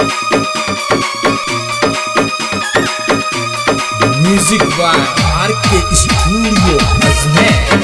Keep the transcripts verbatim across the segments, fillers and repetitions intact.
Music by आर के studio Ajmer.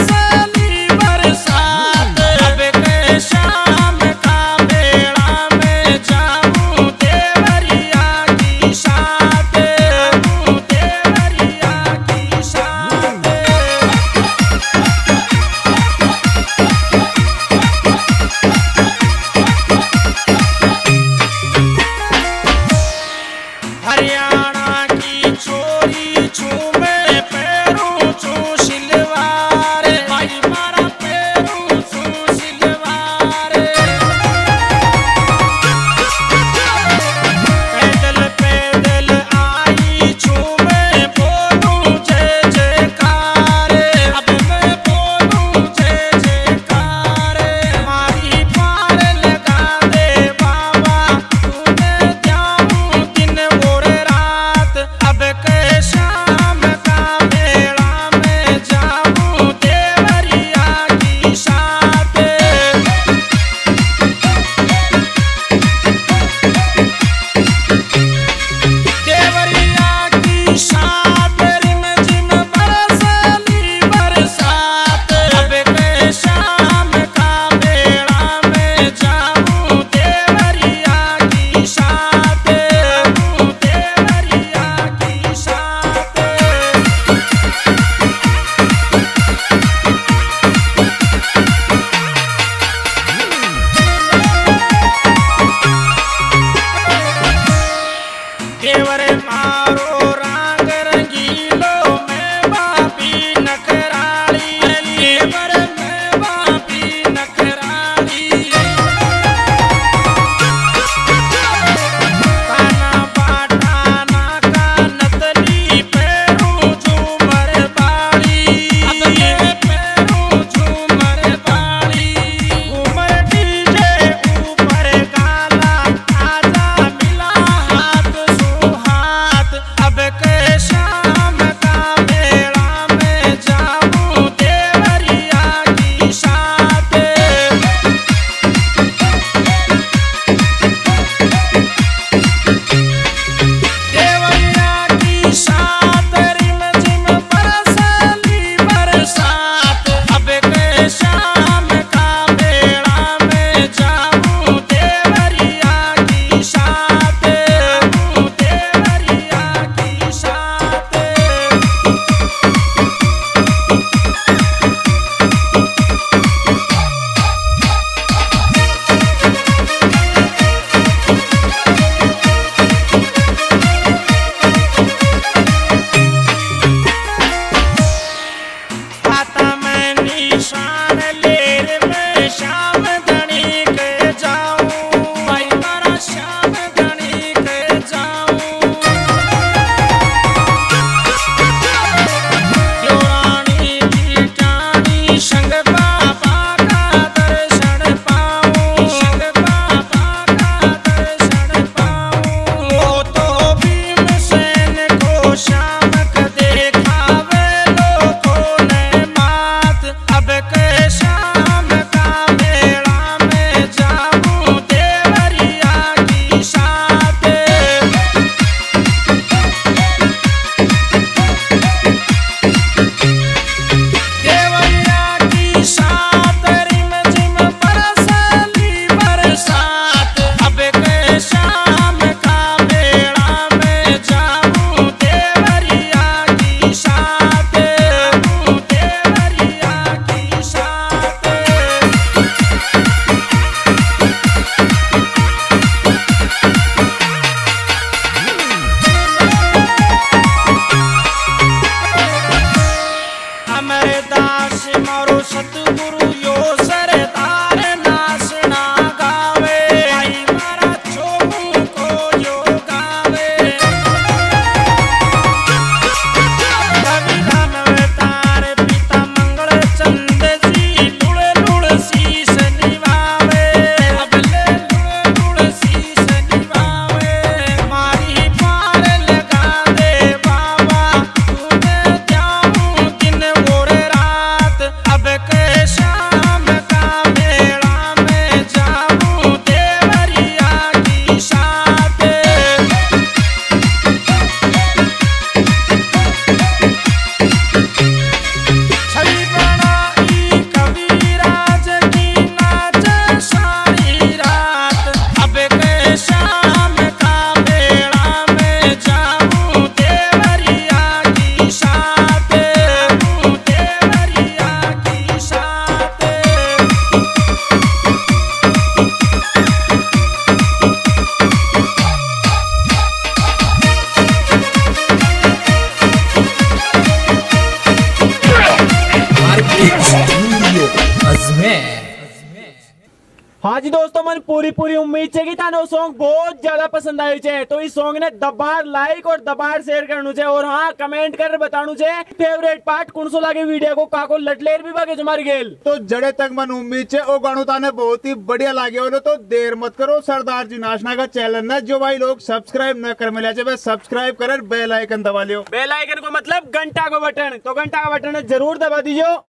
शाम का बेड़ा में स्टूडियो अजमेर। हाँ जी दोस्तों, मन पूरी पूरी उम्मीद है कि तानो सॉन्ग बहुत ज्यादा पसंद आयु छे, तो इस सॉन्ग ने दबार लाइक और दबार शेयर करनु छे और हाँ कमेंट कर बतानु छे फेवरेट पार्ट कौन सो लागे वीडियो को, काको लटलेर भी बागे तुम्हारी गेल। तो जड़े तक मन उम्मीद छे ओ गाणु ताने बहुत ही बढ़िया लागे हो, तो देर मत करो, सरदार जी नाचना का चैनल ना जो भाई लोग सब्सक्राइब न कर मिला चे सब्सक्राइब कर बेल आइकन दबा लियो। बेल आइकन को मतलब घंटा को बटन, तो घंटा का बटन जरूर दबा दीजिए।